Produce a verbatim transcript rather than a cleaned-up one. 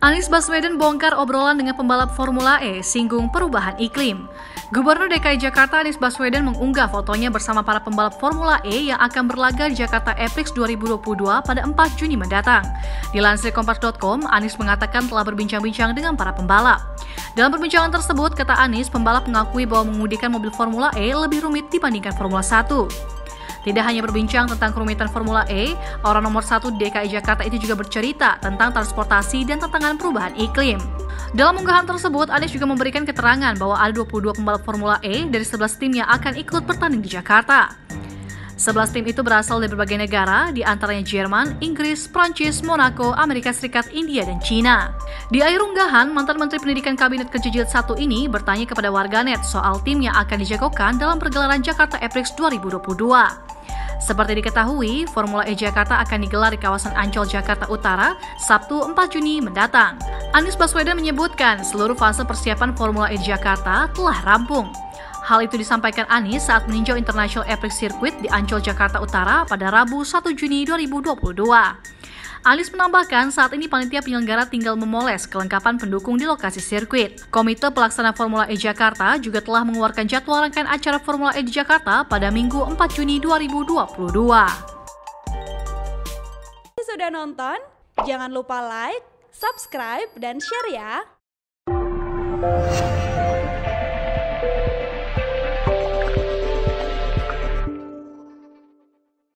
Anies Baswedan bongkar obrolan dengan pembalap Formula E, singgung perubahan iklim. Gubernur D K I Jakarta Anies Baswedan mengunggah fotonya bersama para pembalap Formula E yang akan berlaga di Jakarta E-Prix dua ribu dua puluh dua pada empat Juni mendatang. Dilansir kompas titik com, Anies mengatakan telah berbincang-bincang dengan para pembalap. Dalam perbincangan tersebut, kata Anies, pembalap mengakui bahwa mengemudikan mobil Formula E lebih rumit dibandingkan Formula satu. Tidak hanya berbincang tentang kerumitan Formula E, orang nomor satu di D K I Jakarta itu juga bercerita tentang transportasi dan tantangan perubahan iklim. Dalam unggahan tersebut, Anies juga memberikan keterangan bahwa ada dua puluh dua pembalap Formula E dari sebelas tim yang akan ikut bertanding di Jakarta. sebelas tim itu berasal dari berbagai negara, di antaranya Jerman, Inggris, Prancis, Monaco, Amerika Serikat, India, dan Cina. Di akhir unggahan, mantan Menteri Pendidikan Kabinet Kerja Jilid satu ini bertanya kepada warganet soal tim yang akan dijagokan dalam pergelaran Jakarta E-Prix dua ribu dua puluh dua. Seperti diketahui, Formula E Jakarta akan digelar di kawasan Ancol, Jakarta Utara, Sabtu empat Juni mendatang. Anies Baswedan menyebutkan seluruh fase persiapan Formula E Jakarta telah rampung. Hal itu disampaikan Anies saat meninjau International E-Prix Circuit di Ancol, Jakarta Utara pada Rabu satu Juni dua ribu dua puluh dua. Anies menambahkan saat ini panitia penyelenggara tinggal memoles kelengkapan pendukung di lokasi sirkuit. Komite Pelaksana Formula E Jakarta juga telah mengeluarkan jadwal rangkaian acara Formula E di Jakarta pada Minggu empat Juni dua ribu dua puluh dua. Sudah nonton? Jangan lupa like, subscribe, dan share ya!